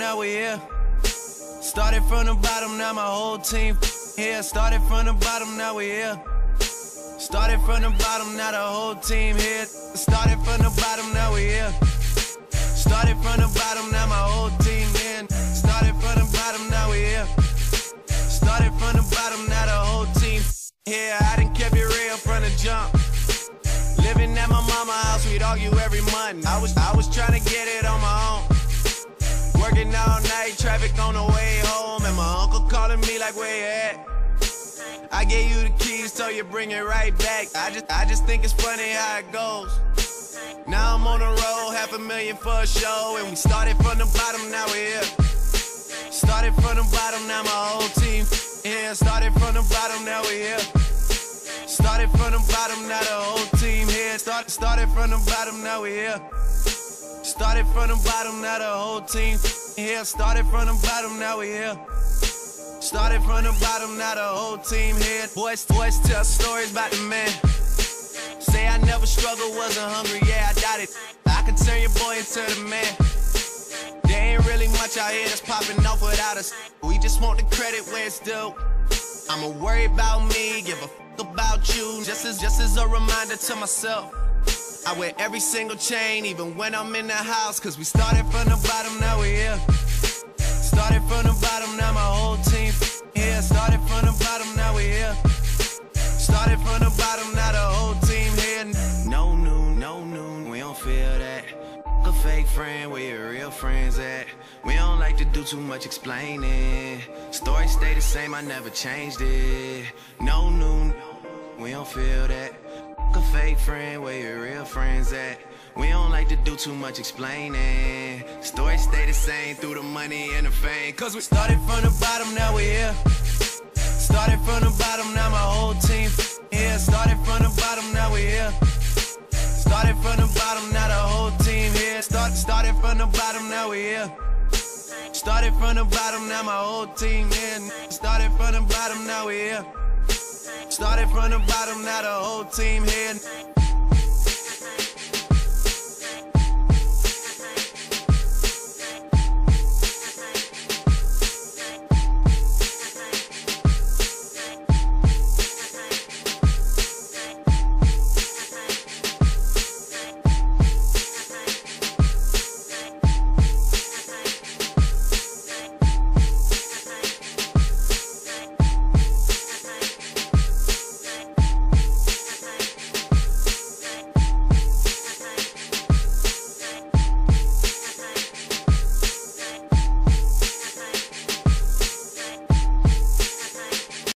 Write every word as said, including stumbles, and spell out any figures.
now we here. Started from the bottom, now my whole team here. Started from the bottom, now we here. Started from the bottom, now the whole team here. Started from the bottom, now we here. Started from the bottom, now my whole team in. Started from the bottom, now we here. Started from the bottom, now the whole team here. I done kept it real from the jump. Living at my mama's house, we'd argue every month. I was, I was trying to get it on my own. Working all night, traffic on the way home, and my uncle calling me like, where you at? I gave you the keys, so you bring it right back. I just, I just think it's funny how it goes. Now I'm on the road, half a million for a show, and we started from the bottom, now we're here. Started from the bottom, now my whole team here. Started from the bottom, now we're here. Started from the bottom, now the whole team here. Started, started from the bottom, now we're here. Started from the bottom, now the whole team here. Started from the bottom, now we here. Started from the bottom, now the whole team here. Boys, boys tell stories about the man. Say I never struggled, wasn't hungry, yeah, I doubt it. I can turn your boy into the man. There ain't really much out here that's popping off without us. We just want the credit where it's due. I'ma worry about me, give a f about you. Just as, just as a reminder to myself. I wear every single chain, even when I'm in the house. Cause we started from the bottom, now we here. Started from the bottom, now my whole team here. Started from the bottom, now we here. Started from the bottom, now the whole team here. No noon, no noon, we don't feel that. A fake friend, where your real friends at? We don't like to do too much explaining. Story stay the same, I never changed it. No noon, we don't feel that. A fake friend, where your real friends at? We don't like to do too much explaining. Story stay the same through the money and the fame. Cause we started from the bottom, now we here. Started from the bottom, now my whole team here. Started from the bottom, now we here. Started from the bottom, now the whole team here. Start, started from the bottom, now we here. Started from the bottom, now my whole team in. Started from the bottom, now we here. Started from the bottom, now the whole team here.